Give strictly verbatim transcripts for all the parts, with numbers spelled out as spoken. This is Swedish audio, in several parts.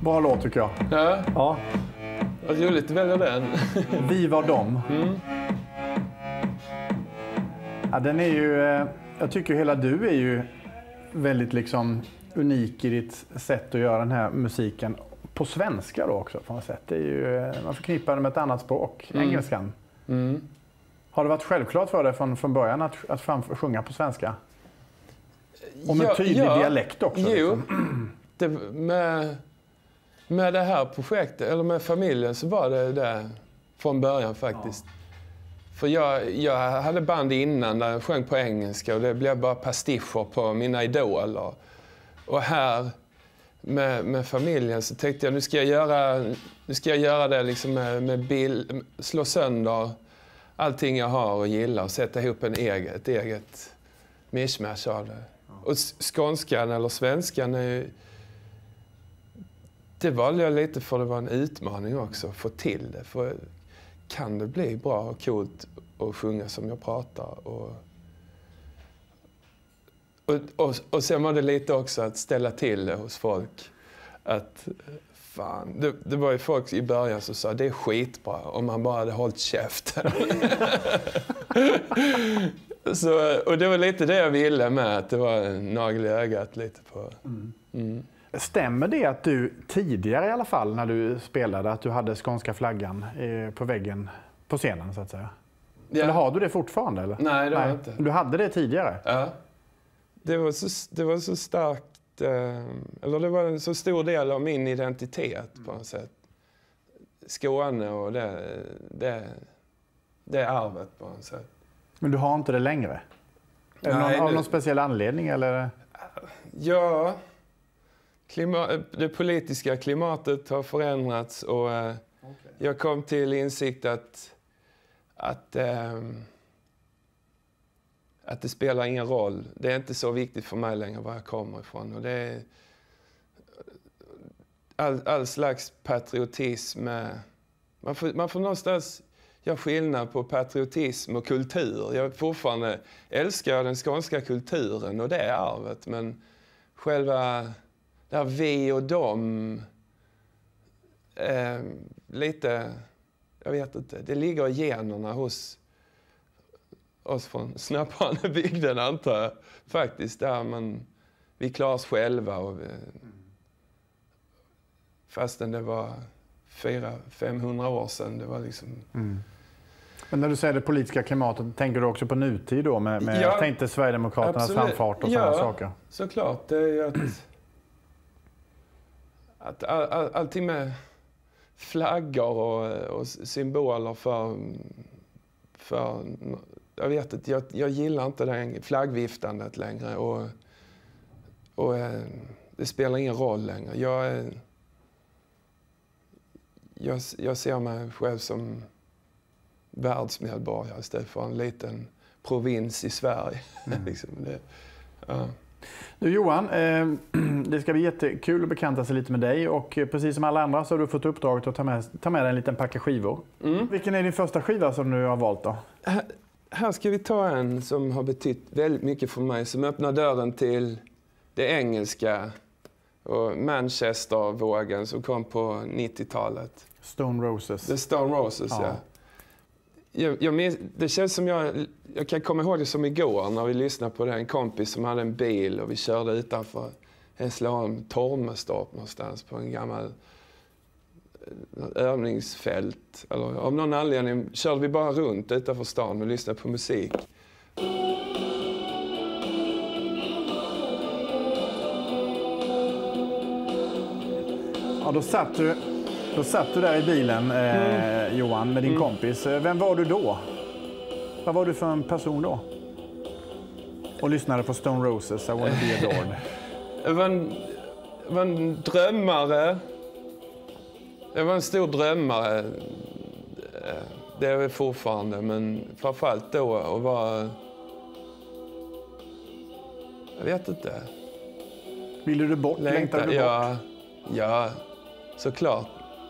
Bra låt tycker jag. Ja. Ja. Vad roligt att välja den. Vi var dem. Mm. Ja, den är ju, jag tycker hela du är ju väldigt liksom unik i ditt sätt att göra den här musiken. På svenska då också på något sätt. Det är ju, man förknippar det med ett annat språk, mm. engelskan. Mm. Har det varit självklart för dig från, från början att, att fram, sjunga på svenska? Och med ja, tydlig ja, dialekt också? Jo, liksom. det, med, med det här projektet, eller med familjen, så var det det från början faktiskt. Ja. För jag, jag hade band innan där jag sjöng på engelska och det blev bara pastischer på mina idoler. Och här med, med familjen så tänkte jag nu ska jag göra, nu ska jag göra det liksom med, med bild, slå sönder allting jag har och gillar och sätta ihop en eget, ett eget mishmash av det. Och skånskan eller svenskan är ju, det valde jag lite för det var en utmaning också att få till det. För kan det bli bra och coolt att sjunga som jag pratar? Och, och, och, och sen var det lite också att ställa till det hos folk. Att fan, det, det var ju folk i början som sa det är skitbra om man bara hade hållit käften. Så, och det var lite det jag ville med, att det var en nagel i ögat lite på. Mm. Mm. Stämmer det att du tidigare i alla fall när du spelade att du hade skånska flaggan på väggen på scenen så att säga? Ja. Eller har du det fortfarande? Eller? Nej, det har jag inte. Du hade det tidigare? Ja. Det var så, det var så starkt, eh, eller det var en så stor del av min identitet på något sätt. Skåne och det, det, det arvet på något sätt. Men du har inte det längre? Är Nej, någon, av någon speciell anledning? Eller? Ja, klimat, det politiska klimatet har förändrats och eh, okay. jag kom till insikt att, att, eh, att det spelar ingen roll. Det är inte så viktigt för mig längre var jag kommer ifrån. Och det är all, all slags patriotism. Man får, man får någonstans göra skillnad på patriotism och kultur. Jag fortfarande älskar den skånska kulturen och det är arvet. Men själva där vi och dem, eh, lite, jag vet inte, det ligger i generna hos oss från Snöpanebygden antar jag. Faktiskt, där man, vi klarar oss själva. Och vi, fastän det var fyra femhundra år sedan, det var liksom... Mm. Men när du säger det politiska klimatet, tänker du också på nutid då? Med, med, ja, jag tänkte Sverigedemokraternas absolut. Framfart och ja, sådana saker. Ja, såklart. Det är ju att... att all, all, allting med flaggor och, och symboler för... för jag vet inte, jag, jag gillar inte det flaggviftandet längre. Och, och det spelar ingen roll längre. Jag, jag, jag ser mig själv som världsmedborgare istället för en liten provins i Sverige. Mm. liksom det, ja. Du Johan, eh, det ska bli jättekul att bekanta sig lite med dig och precis som alla andra så har du fått uppdraget att ta med, ta med dig en liten packa skivor. Mm. Vilken är din första skiva som du har valt då? Här, här ska vi ta en som har betytt väldigt mycket för mig, som öppnar dörren till det engelska och Manchester-vågen som kom på nittiotalet. Stone Roses. The Stone Roses, ja. ja. Jag, jag minns, det känns som jag, jag kan komma ihåg det som igår när vi lyssnade på det. En kompis som hade en bil och vi körde utanför Hässleholm, Tormestorp någonstans på en gammal övningsfält. Eller, av någon anledning körde vi bara runt utanför stan och lyssnade på musik. Ja, då satt du... Då satt du där i bilen, eh, mm. Johan, med din mm. kompis. Vem var du då? Vad var du för en person då? Och lyssnade på Stone Roses, I wanna be adored. Jag var en, var en drömmare. Jag var en stor drömmare. Det är jag fortfarande, men framförallt då att vara... Jag vet inte. Ville du bort? Längta, Längtade du ja, bort? Ja, såklart.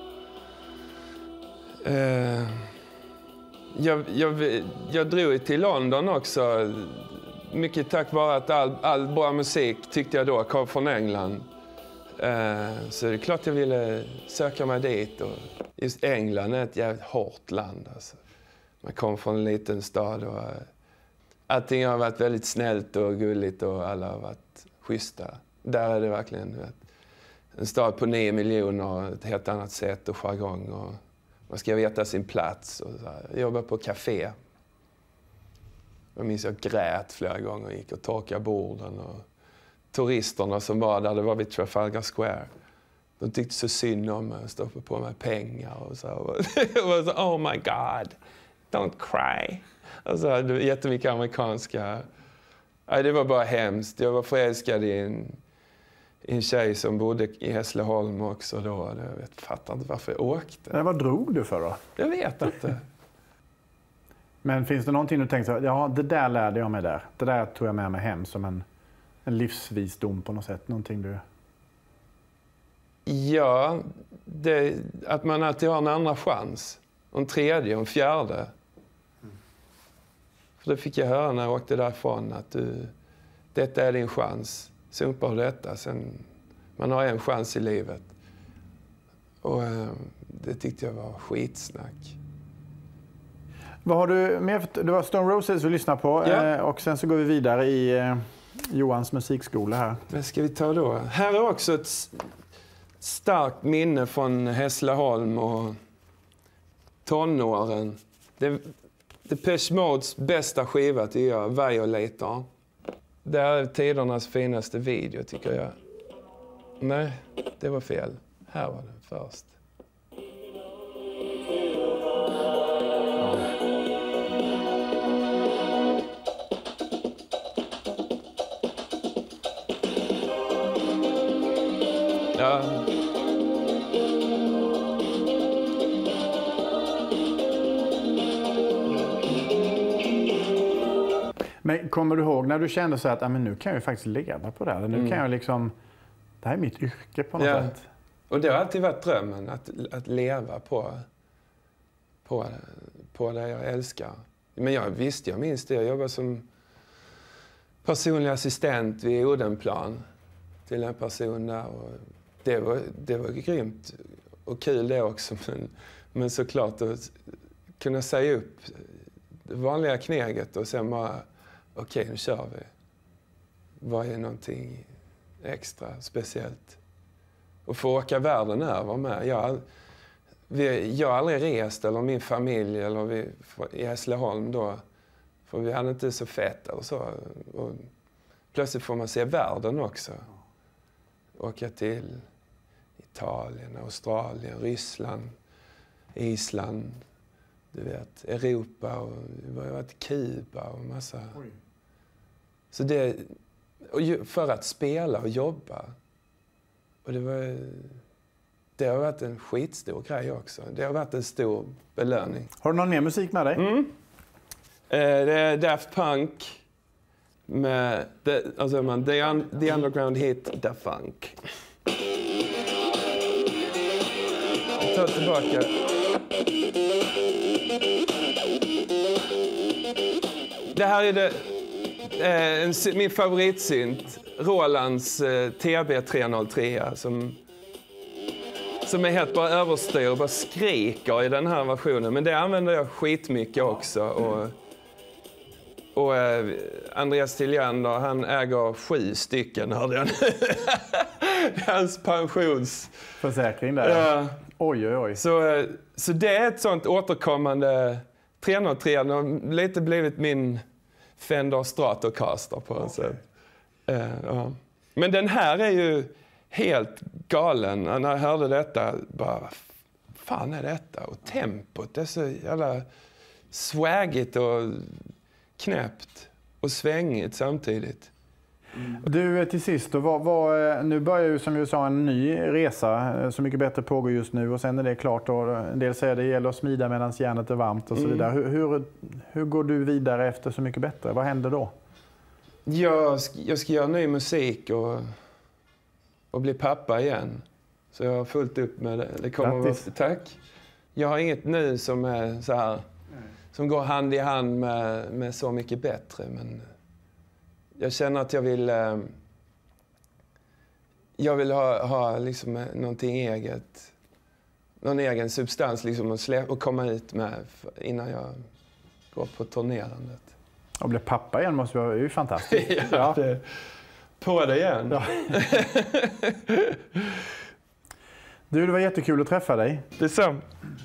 Uh, jag, jag, jag drog till London också, mycket tack vare att all, all bra musik tyckte jag då kom från England. Uh, så det är klart jag ville söka mig dit. Och just England är ett jävligt hårt land. Alltså. Man kommer från en liten stad och uh, allting har varit väldigt snällt och gulligt och alla har varit schyssta. Där är det verkligen vet, en stad på nio miljoner och ett helt annat sätt och jargong. Och man ska veta sin plats. Och så här. Jag jobbar på café. Jag minns jag grät flera gånger och gick och torkade borden. Och turisterna som var där, det var vid Trafalgar Square. De tyckte så synd om mig och stoppade på mig pengar. Och så. Jag var så, oh my God, don't cry. Och så, det var jättemycket amerikanska. Nej, det var bara hemskt. Jag var förälskad i en, i en tjej som bodde i Hässleholm också då. Jag vet, fattar inte varför jag åkte. Men vad drog du för då? Jag vet inte. Men finns det någonting du tänkte så, ja, det där lärde jag mig där. Det där tog jag med mig hem som en, en livsvisdom på något sätt. Någonting du... Ja, det, att man alltid har en andra chans. En tredje, en fjärde. Mm. För det fick jag höra när jag åkte därifrån att du, detta är din chans. Sumpa av detta. Sen, man har en chans i livet. Och eh, det tyckte jag var skitsnack. Vad har du med? Du har Stone Roses att lyssna på. Ja. Eh, och sen så går vi vidare i eh, Johans musikskola här. Vad ska vi ta då? Här är också ett starkt minne från Hässleholm och tonåren. Det, Depeche Modes bästa skiva tycker jag, Violator. Det är tidernas finaste video tycker jag. Nej, det var fel. Här var den först. Ja. Men kommer du ihåg när du kände så att ah, men nu kan jag ju faktiskt leva på det här. Nu mm. kan jag liksom, det här är mitt yrke på något ja. sätt. Och det har alltid varit drömmen att, att leva på, på, på det jag älskar. Men jag visste, jag minns det. Jag jobbade som personlig assistent vid Odenplan till en person där. Och det var, det var grymt och kul det också. Men, men såklart att kunna säga upp det vanliga kneget och sen bara, okej, okay, nu kör vi. Vad är någonting extra speciellt? Och få åka världen över med. Jag, vi, jag har aldrig rest, eller min familj, eller vi, i Hässleholm då. För vi hade inte så fett eller så. Och plötsligt får man se världen också. Åka till Italien, Australien, Ryssland, Island, du vet, Europa och vi har varit i Kuba och massa. Oj. Så det, och för att spela och jobba. Och det var, det har varit en skitstor grej också. Det har varit en stor belöning. Har du någon mer musik med dig? Mm. Eh, det är Daft Punk med the, alltså man, the, un, the Underground Hit Daft Punk. Jag tar tillbaka. Det här är det, eh, en, min favoritsynt, Rolands eh, T B tre noll tre som, som är helt bara överstyr och bara skriker i den här versionen. Men det använder jag skitmycket också. Och, och eh, Andreas Tilliander, han äger sju stycken, hörde jag. Hans pensionsförsäkring där. Ja. Oj, oj, oj. Så, så det är ett sånt återkommande tre noll tre. Det har lite blivit min Fender Stratocaster på något okay. sätt. Uh, ja. Men den här är ju helt galen. När jag hörde detta, bara, vad fan är detta? Och tempot är så jävla swaggigt och knäppt och svängigt samtidigt. Mm. Du, till sist, då, vad, vad, nu börjar ju som jag sa en ny resa. Så mycket bättre pågår just nu och sen är det klart. Och en del säger att det gäller att smida medan järnet är varmt och så mm. vidare. Hur, hur, hur går du vidare efter Så mycket bättre? Vad händer då? Jag ska, jag ska göra ny musik och, och bli pappa igen. Så jag har fullt upp med det. Det kommer vara, tack. Jag har inget nu som är så här, mm. som går hand i hand med, med Så mycket bättre, men jag känner att jag vill, jag vill ha, ha liksom någonting eget. Någon egen substans liksom att, slä, att komma ut med innan jag går på turnerandet. Och bli pappa igen måste vara ju fantastiskt. ja, ja. Det, på det igen. Ja. Du, det var jättekul att träffa dig. Detsamma.